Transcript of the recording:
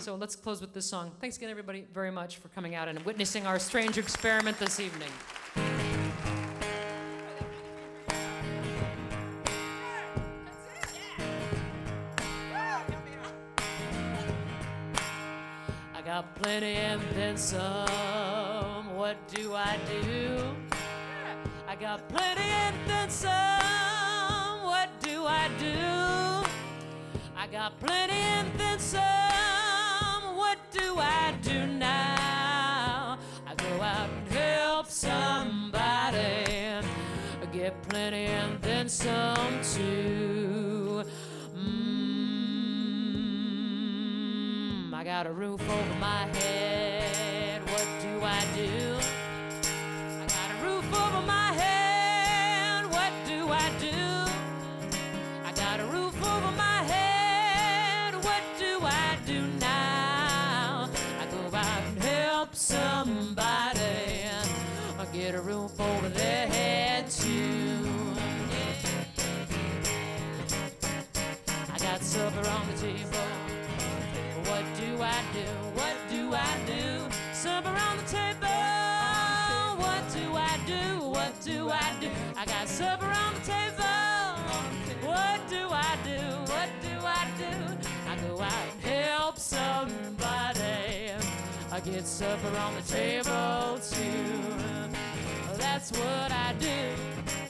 So let's close with this song. Thanks again, everybody, very much for coming out and witnessing our strange experiment this evening. I got plenty and then some. What do I do? I got plenty and then some. What do I do? I got plenty and then some. What do I do now? I go out and help somebody. I get plenty and then some too. I got a roof over my head. What do I do? I got a roof over my head. What do I do? I got a roof over my head. What do I do now? I go out and help somebody. I get a roof over their head too. I got supper on the table. What do I do? What do I do? Supper on the table. What do I do? What do I do? I got supper on the table. What do I do? What do I do? I go out and help somebody. I get supper on the table too. That's what I do.